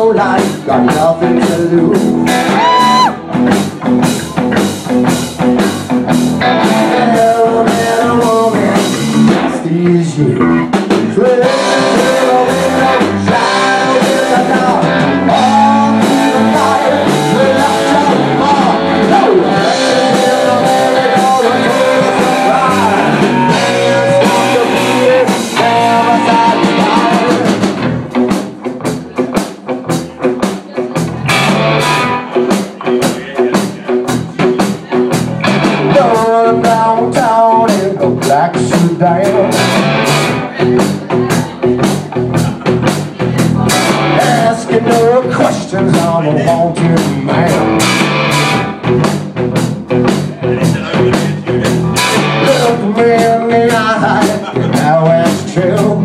no life, got nothing to lose. Never met a woman nasty as you. Downtown in the black sedan, asking no questions, I'm a wanted man. Look me in the eye, and now it's true.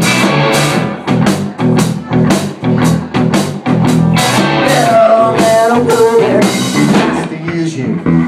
Never met a woman nasty as you.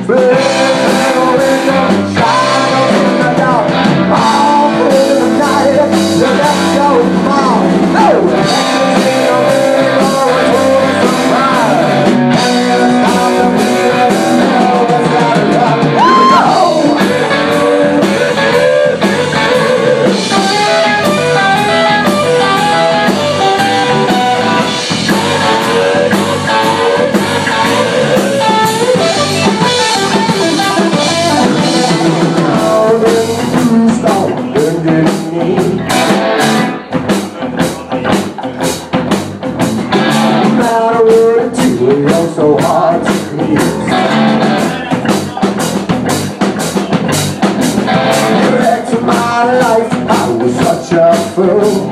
It's so hard to please. You wrecked my life, I was such a fool.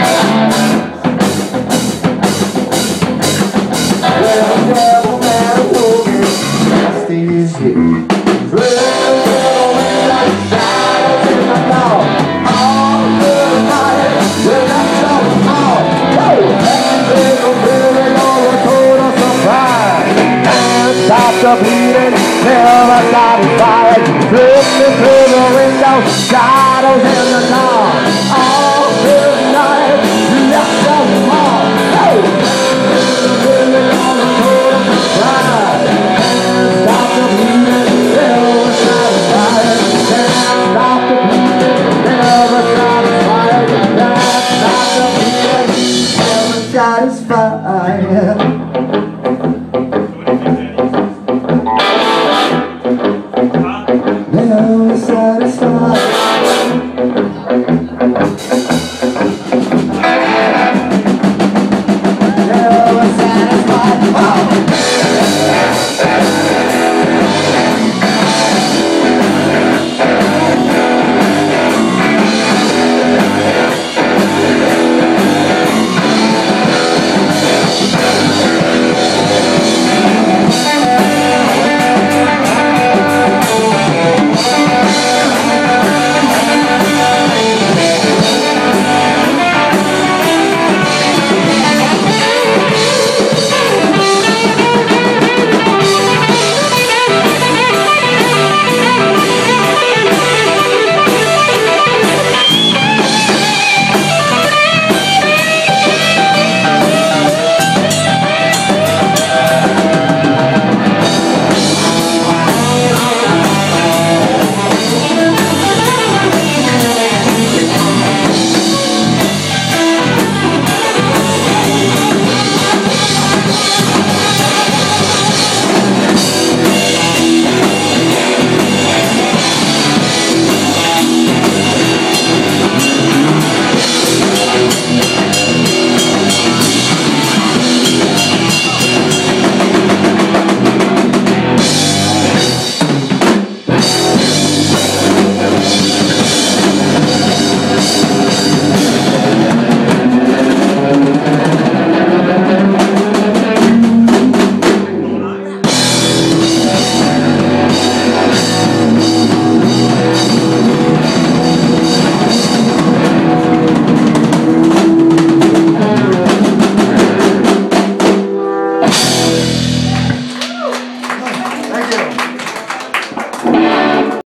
Well, I never met a woman nasty as you. Stop the bleeding, never satisfied. Looking through the window, shadows in the dark. All through the night, left them all. Hey! Living on the road of pride. Stop the bleeding, never satisfied. Stop the bleeding, never satisfied. Stop the bleeding, never satisfied.